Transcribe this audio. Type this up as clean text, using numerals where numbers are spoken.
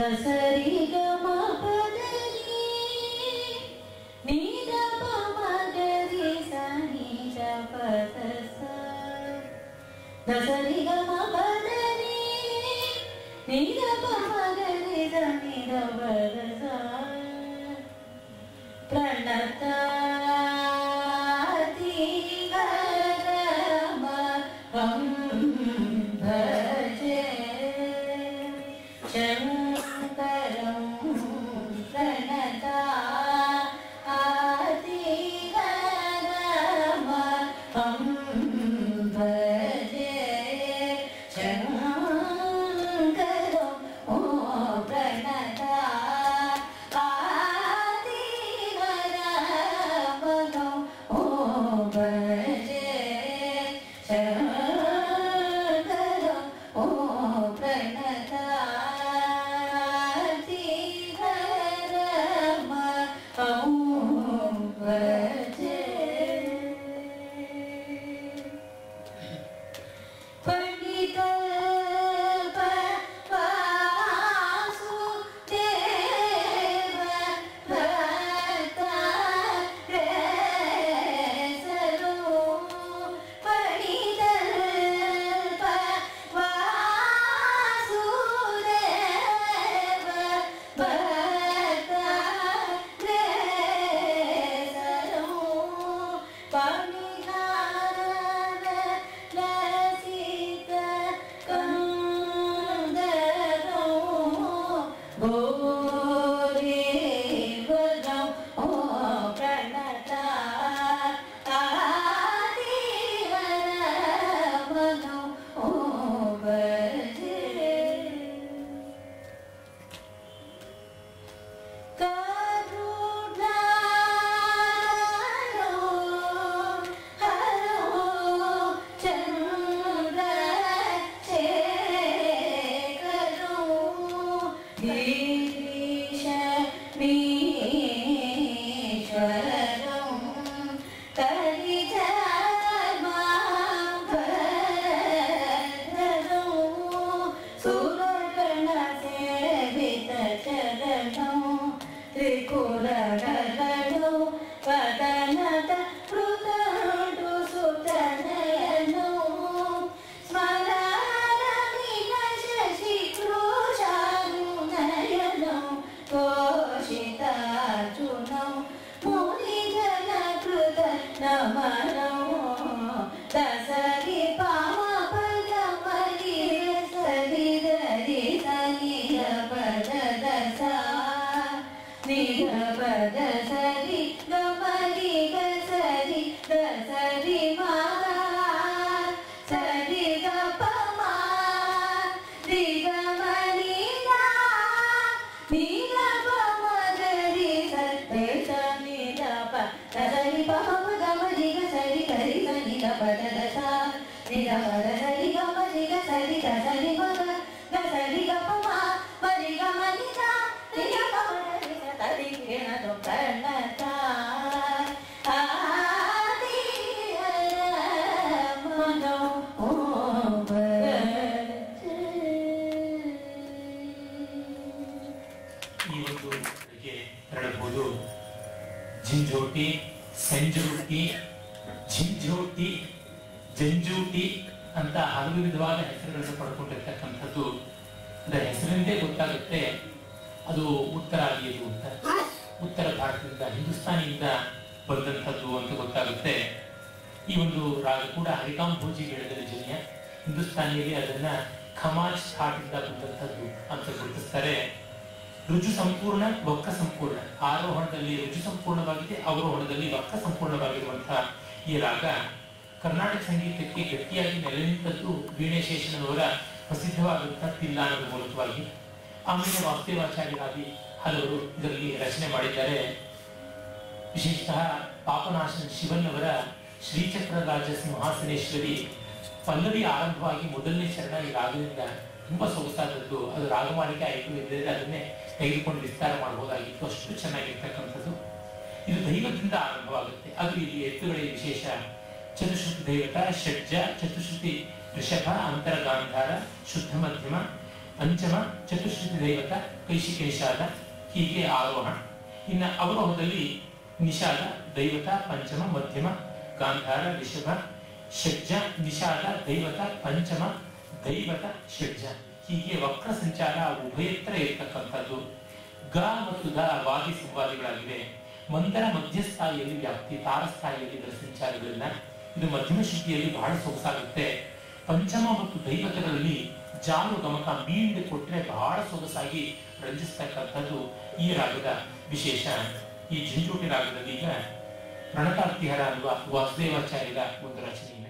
ಸರಿ ಗಮ ಪದನಿ ನೀದ ಮಗರಿ ಸನಿ ಪದ ಸರಿ ಗಮ ಪದನಿ ನೀದ ಮಗರಿ ಸನಿ ಪದ ಪ್ರಣತ ಭಜೆ ಶಂಕರಂ ಪ್ರಣತ ಆದಿಗರಮ ಭಜೆ ಶಂಕರಂ ಓ ಪ್ರಣತ ಆದಿಗರಮ ಓ ಭಜೆ ಜಿಂಜೋಟಿ, ಸಂಜೋಟಿ, ಜಿಂಜೋಟಿ, ಜಂಜೂಟಿ ಅಂತ ಹಲವು ವಿಧವಾದ ಹೆಸರುಗಳನ್ನು ಪಡ್ಕೊಂಡಿರ್ತಕ್ಕಂಥದ್ದು. ಅದರ ಹೆಸರಿಂದೇ ಗೊತ್ತಾಗುತ್ತೆ ಅದು ಉತ್ತರಾದಿಯದು ಅಂತ, ಉತ್ತರ ಭಾರತದಿಂದ ಹಿಂದೂಸ್ತಾನಿಯಿಂದ ಬಂದಂಥದ್ದು ಅಂತ ಗೊತ್ತಾಗುತ್ತೆ. ಈ ಒಂದು ರಾಗ ಕೂಡ ಹರಿಕಾಂಭೋಜಿ ಗಿಡದ ಜನ್ಯ. ಹಿಂದೂಸ್ತಾನಿಯಲ್ಲಿ ಅದನ್ನ ಖಮಾಜ್ ಘಾಟಿಂದ ಬಂದಂಥದ್ದು ಅಂತ ಗುರುತಿಸ್ತಾರೆ. ರುಜು ಸಂಪೂರ್ಣ, ವಕ್ರ ಸಂಪೂರ್ಣ. ಆರೋಹಣದಲ್ಲಿ ರುಜು ಸಂಪೂರ್ಣವಾಗಿದೆ, ಅವರೋಹಣದಲ್ಲಿ ವಕ್ರ ಸಂಪೂರ್ಣವಾಗಿರುವಂತಹ ಈ ರಾಗ ಕರ್ನಾಟಕ ಸಂಗೀತಕ್ಕೆ ಗಟ್ಟಿಯಾಗಿ ನೆಲೆ ನಿಂತದ್ದು ವೀಣೇಶೇಷನವರ ಪ್ರಸಿದ್ಧವಾದಂತಹ ತಿಲ್ಲಾನದ ಮೂಲಕವಾಗಿ. ಆಮೇಲೆ ವಾಸ್ತೇವಾಚಾರ್ಯರಾಗಿ ಹಲವರು ಇದರಲ್ಲಿ ರಚನೆ ಮಾಡಿದ್ದಾರೆ. ವಿಶೇಷತಃ ಪಾಪನಾಶನ ಶಿವನ್ನವರ ಶ್ರೀಚಕ್ರ ರಾಜ ಸಿಂಹಾಸನೇಶ್ವರಿ ಪಲ್ಲವಿ ಆರಂಭವಾಗಿ ಮೊದಲನೇ ಚರಣ ಈ ರಾಗದಿಂದ ತುಂಬಾ ಸೊಗಸಾದದ್ದು. ಅದು ರಾಗಮಾಲಿಕೆ ಆಯಿತು ಇದ್ದರೆ ಅದನ್ನೇ ತೆಗೆದುಕೊಂಡು ವಿಸ್ತಾರ ಮಾಡಬಹುದಾಗಿತ್ತು, ಅಷ್ಟು ಚೆನ್ನಾಗಿರ್ತಕ್ಕಂಥದ್ದು. ಇದು ದೈವದಿಂದ ಆರಂಭವಾಗುತ್ತೆ. ಅದು ಇಲ್ಲಿ ಎತ್ತುಗಳಿಗೆ ವಿಶೇಷ. ಚತುಶ್ರುತಿ ದೈವತ, ಷಡ್ಜ, ಚತುಶ್ರುತಿ ಋಷಭ, ಅಂತರ ಗಾಂಧಾರ, ಶುದ್ಧ ಮಧ್ಯಮ, ಪಂಚಮ ಚತುಶ್ರುತಿ ದೈವತ ಕೈಶಿಕ ನಿಷಾದ, ಹೀಗೆ ಆರೋಹ. ಇನ್ನು ಅವರೋಹದಲ್ಲಿ ನಿಷಾದ ದೈವತ ಪಂಚಮ, ಮಧ್ಯಮ ಗಾಂಧಾರ, ರಿಷಭ, ಷಡ್ಜ, ನಿಷಾದ ದೈವತ ಪಂಚಮ, ದೈವತ ಷಡ್ಜ, ಹೀಗೆ ವಕ್ರ ಸಂಚಾರ ಉಭಯತ್ರ ಇರತಕ್ಕಂಥದ್ದು. ಗ ಮತ್ತು ದ ವಾದಿ ಸಂವಾದಿಗಳಾಗಿವೆ. ಮಂದರ ಮಧ್ಯಸ್ಥಾಯಿಯಲ್ಲಿ ವ್ಯಾಪ್ತಿ, ತಾರಸ್ಥಾಯಿಯಲ್ಲಿ ಇದರ ಸಂಚಾರಗಳಿಲ್ಲ. ಇದು ಮಧ್ಯಮ ಶ್ರುತಿಯಲ್ಲಿ ಬಹಳ ಸೊಗಸಾಗುತ್ತೆ. ಪಂಚಮ ಮತ್ತು ದೈವತಗಳಲ್ಲಿ ಜಾಲು ಗಮಕ ಮೀಂಡು ಕೊಟ್ಟರೆ ಬಹಳ ಸೊಗಸಾಗಿ ರಂಜಿಸ್ತಕ್ಕಂಥದ್ದು ಈ ರಾಗದ ವಿಶೇಷ. ಈ ಜಿಂಜೂಟಿ ರಾಗದಲ್ಲಿ ಈಗ ಪ್ರಣತಾರ್ತಿಹರ ಅನ್ನುವ ವಾಸುದೇವಾಚಾರ್ಯರ ಒಂದು ರಚನೆ.